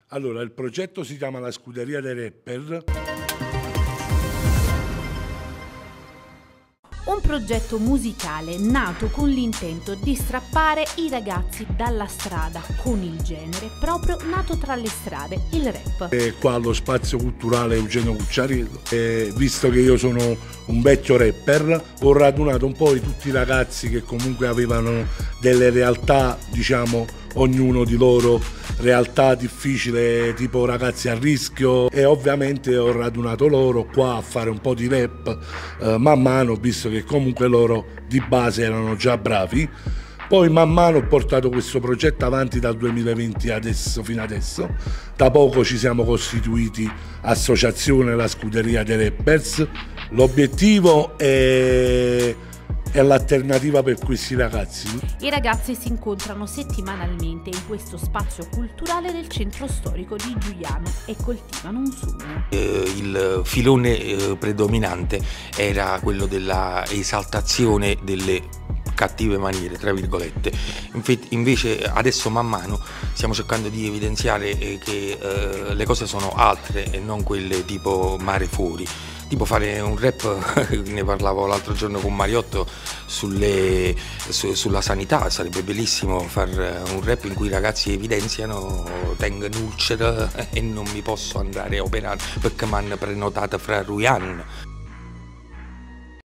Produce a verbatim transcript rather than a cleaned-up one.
Allora, il progetto si chiama La Scuderia dei Rapper. Un progetto musicale nato con l'intento di strappare i ragazzi dalla strada con il genere proprio nato tra le strade, il rap. E qua allo Spazio Culturale Eugenio Cucciariello, e visto che io sono un vecchio rapper, ho radunato un po' di tutti i ragazzi che comunque avevano delle realtà, diciamo, ognuno di loro realtà difficili, tipo ragazzi a rischio, e ovviamente ho radunato loro qua a fare un po' di rap eh, man mano, visto che comunque loro di base erano già bravi. Poi man mano ho portato questo progetto avanti dal duemilaventi adesso, fino adesso. Da poco ci siamo costituiti associazione La Scuderia dei Rappers. L'obiettivo è è l'alternativa per questi ragazzi. I ragazzi si incontrano settimanalmente in questo spazio culturale del centro storico di Giuliano e coltivano un sogno. Eh, il filone eh, predominante era quello della esaltazione delle cattive maniere, tra virgolette. Invece adesso man mano stiamo cercando di evidenziare eh, che eh, le cose sono altre e non quelle tipo mare fuori. Tipo fare un rap, ne parlavo l'altro giorno con Mariotto, sulle, su, sulla sanità. Sarebbe bellissimo fare un rap in cui i ragazzi evidenziano tengo ulcera e non mi posso andare a operare perché mi hanno prenotato fra Ruyan.